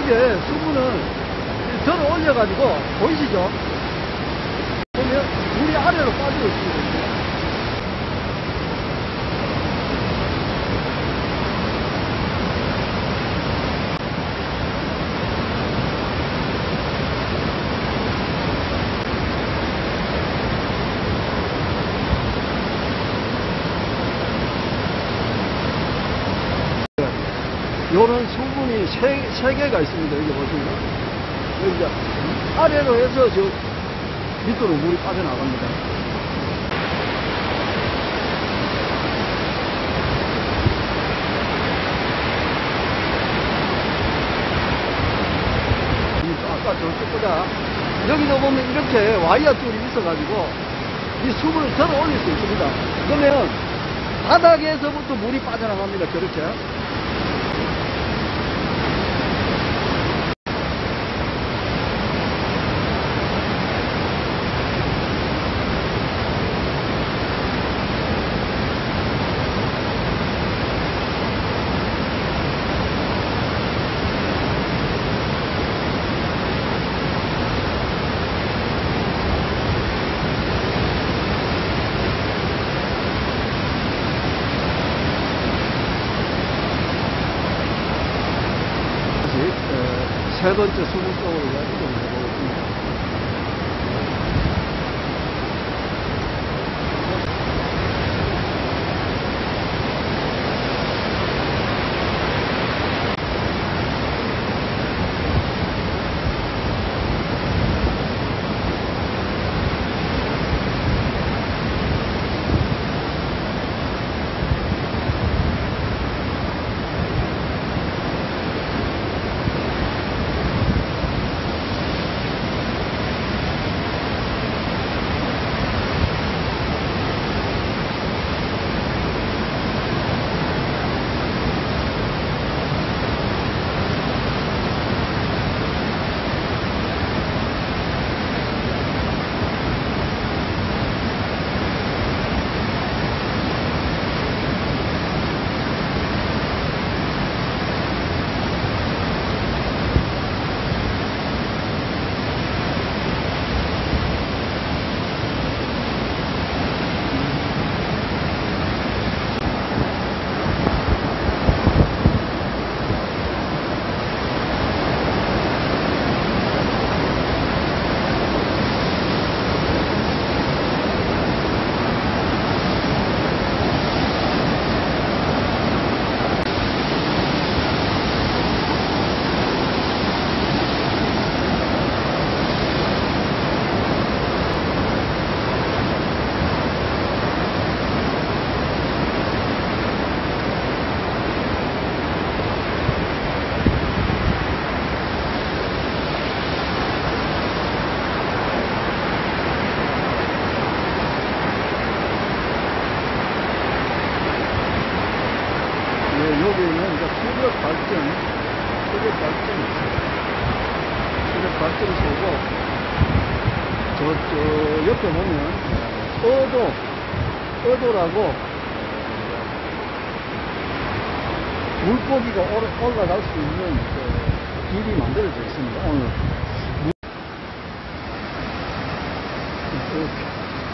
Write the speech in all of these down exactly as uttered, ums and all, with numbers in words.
이렇게 수분을 들어 올려가지고, 보이시죠? 보면 물이 아래로 빠지고 있습니다. 요런 수분이 세, 세 개가 있습니다. 여기 보시면. 여기 이제 아래로 해서 저 밑으로 물이 빠져나갑니다. 아까 저쪽보다 여기도 보면 이렇게 와이어 줄이 있어가지고 이 수분을 들어 올릴 수 있습니다. 그러면 바닥에서부터 물이 빠져나갑니다. 그렇게. 세 번째 수분 속으로 이동을 해보겠습니다. 여기는 이제 수력 발전, 수력 발전이 있어요. 수력 발전소고, 저, 저, 옆에 보면, 어도, 어도라고, 물고기가 올라갈 수 있는 그 길이 만들어져 있습니다. 오늘. 이렇게.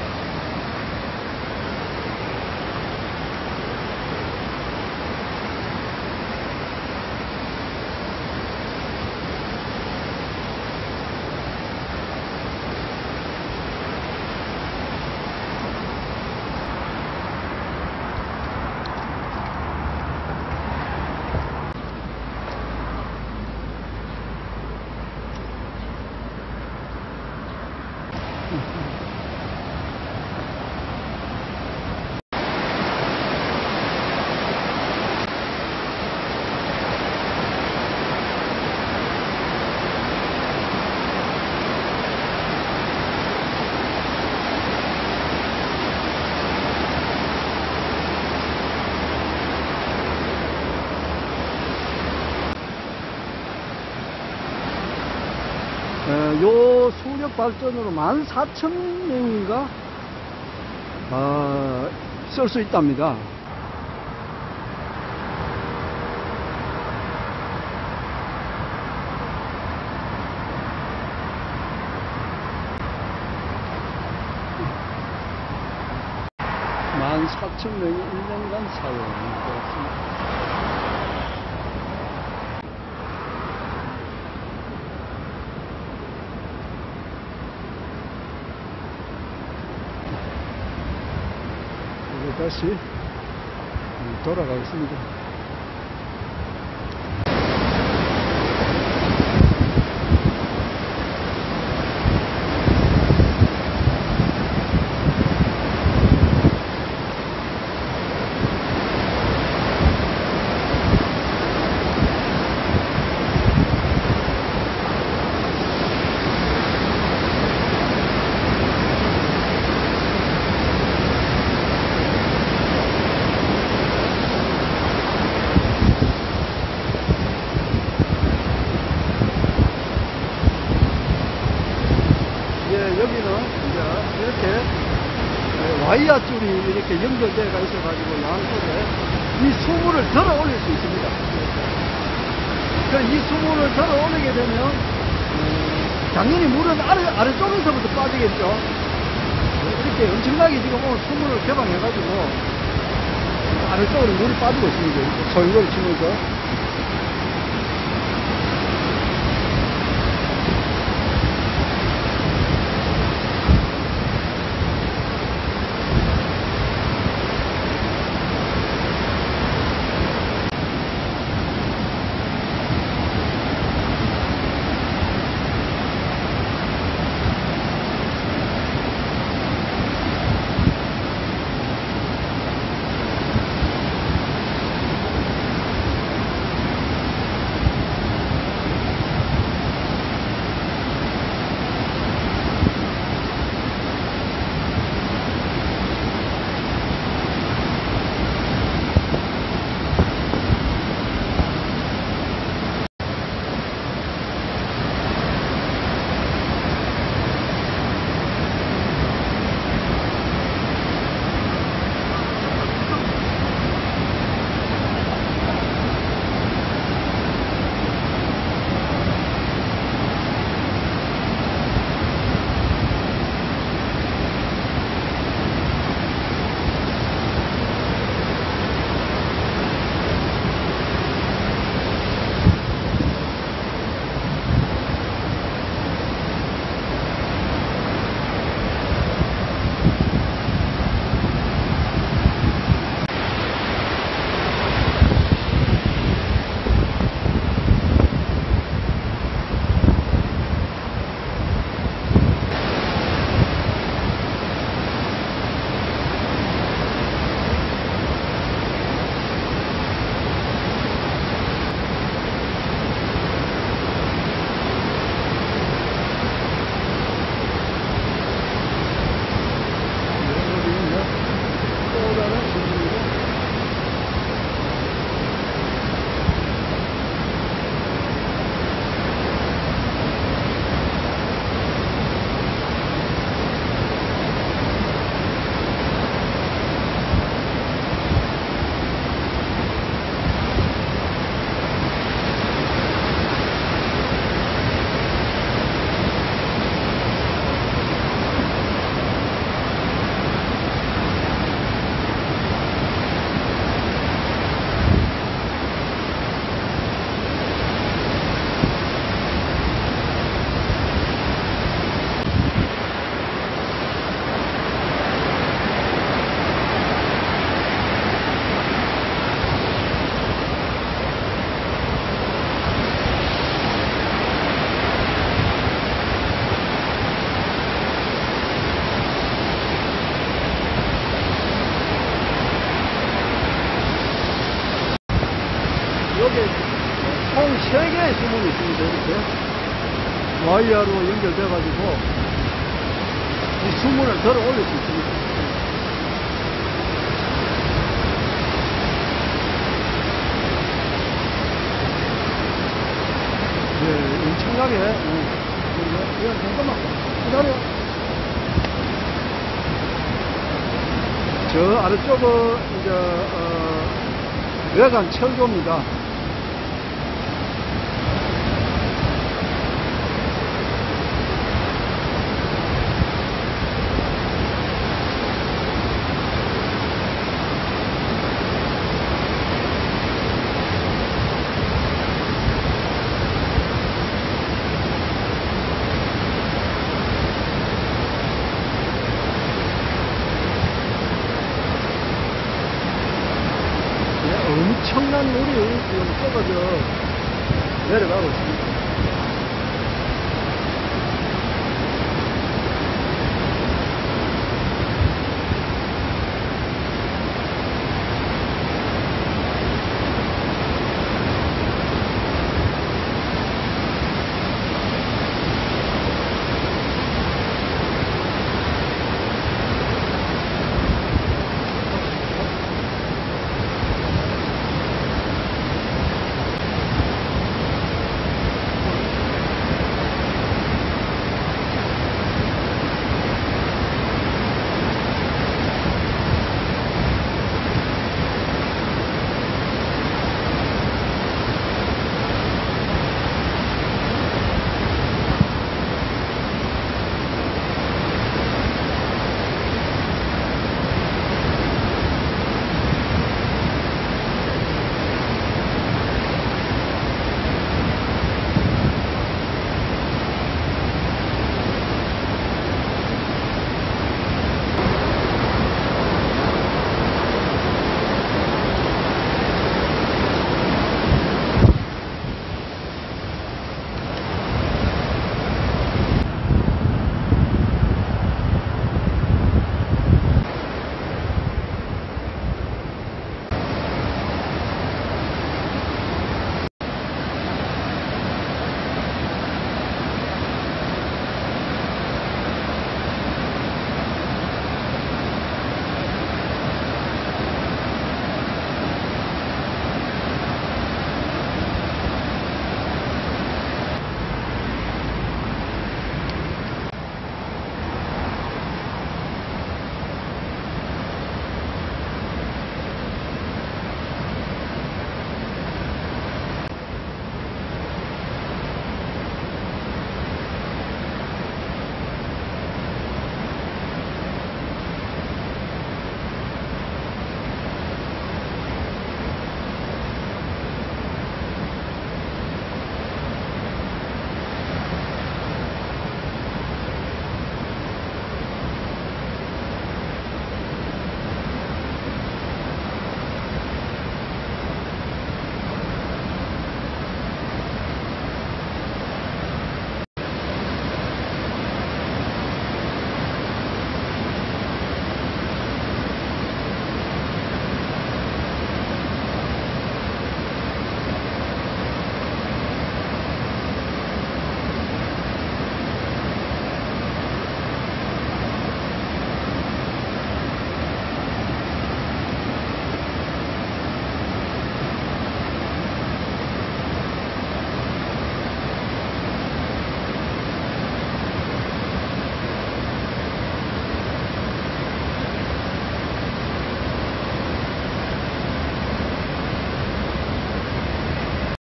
요 수력 발전으로 만 사천 명인가 어, 쓸 수 있답니다. 사천 명이 일 년간 사용되었습니다. 이제 다시 돌아가겠습니다. 여기는 이제 이렇게 와이어 줄이 이렇게 연결되어 있어가지고 양쪽에 이 수문을 들어 올릴 수 있습니다. 이 수문을 들어 올리게 되면 당연히 물은 아래, 아래쪽에서부터 빠지겠죠. 이렇게 엄청나게 지금 오늘 수문을 개방해가지고 아래쪽으로 물이 빠지고 있습니다. 소유를 치면서. 총 세 개의 수문이 있습니다. 이렇게 와이어로 연결돼가지고 이 수문을 들어 올릴 수 있습니다. 예, 엄청나게. 예, 예, 잠깐만 기다려. 저 아래쪽은 이제 어, 외관 철조입니다. 엄청난 물이 지금 쏟아져 내려가고 있습니다.